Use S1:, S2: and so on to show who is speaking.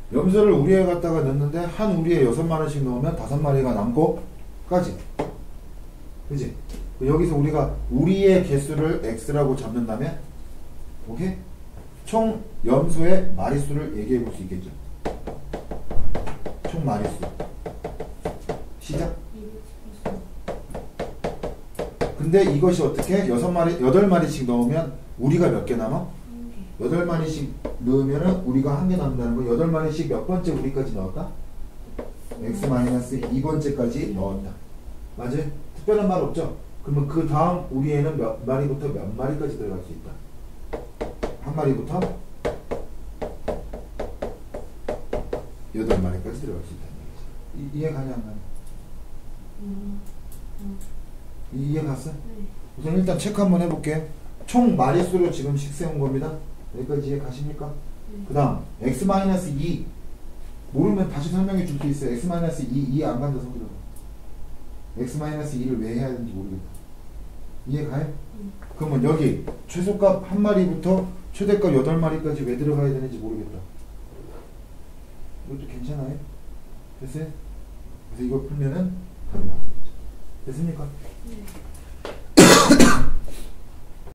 S1: 염소를 우리에 갖다가 넣는데 한 우리에 6마리씩 넣으면 5마리가 남고 까지. 그지? 여기서 우리가 우리의 개수를 x라고 잡는다면 오케이? 총 염소의 마리수를 얘기해 볼 수 있겠죠. 총 마리수. 시작. 근데 이것이 어떻게? 8마리씩 넣으면 우리가 몇 개 남아? 8마리씩 넣으면은 우리가 1개 남는다는 거. 8마리씩 몇 번째 우리까지 넣었다? x-2번째까지 넣었다. 맞아요? 특별한 말 없죠? 그러면 그 다음 우리에는 몇 마리부터 몇 마리까지 들어갈 수 있다? 한 마리부터 8마리까지 들어갈 수 있다는 얘기죠. 이해 가냐 안 가냐? 이해 갔어? 네. 우선 일단 체크 한번 해볼게요. 총 마리수로 지금 식 세운 겁니다. 여기까지 이해 가십니까? 네. 그 다음 x-2 모르면 다시 설명해 줄 수 있어요. x-2 이해 안 간다 손 들어봐. x-2를 왜 해야 되는지 모르겠다. 이해 가요? 그러면 여기 최소값 한 마리부터 최대값 8마리까지 왜 들어가야 되는지 모르겠다. 이것도 괜찮아요? 됐어요? 그래서 이거 풀면은 답이 나오겠죠. 됐습니까? 네.